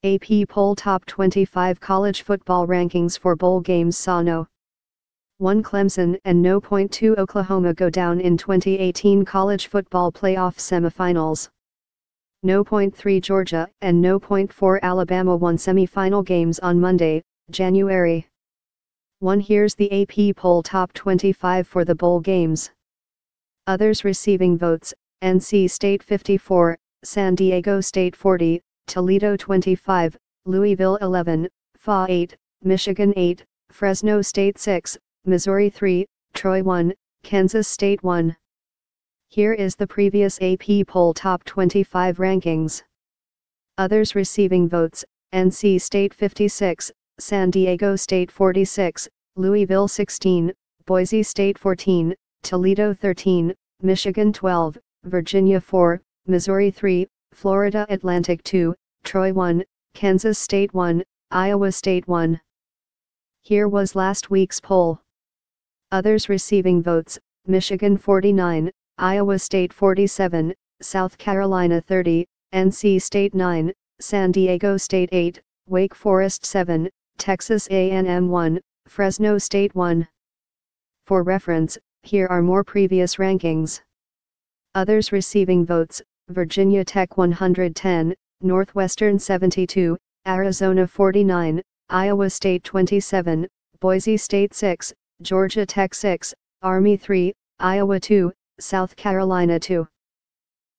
AP Poll Top 25 College Football Rankings for Bowl Games saw no. 1 Clemson and no. 2 Oklahoma go down in 2018 College Football Playoff Semifinals. No. 3 Georgia and no. 4 Alabama won semifinal games on Monday, January 1. Here's the AP Poll Top 25 for the bowl games. Others receiving votes: NC State 54, San Diego State 40, Toledo 25, Louisville 11, FA 8, Michigan 8, Fresno State 6, Missouri 3, Troy 1, Kansas State 1. Here is the previous AP Poll Top 25 rankings. Others receiving votes: NC State 56, San Diego State 46, Louisville 16, Boise State 14, Toledo 13, Michigan 12, Virginia 4, Missouri 3, Florida Atlantic 2, Troy 1, Kansas State 1, Iowa State 1. Here was last week's poll. Others receiving votes: Michigan 49, Iowa State 47, South Carolina 30, NC State 9, San Diego State 8, Wake Forest 7, Texas A&M 1, Fresno State 1. For reference, here are more previous rankings. Others receiving votes: Virginia Tech 110, Northwestern 72, Arizona 49, Iowa State 27, Boise State 6, Georgia Tech 6, Army 3, Iowa 2, South Carolina 2.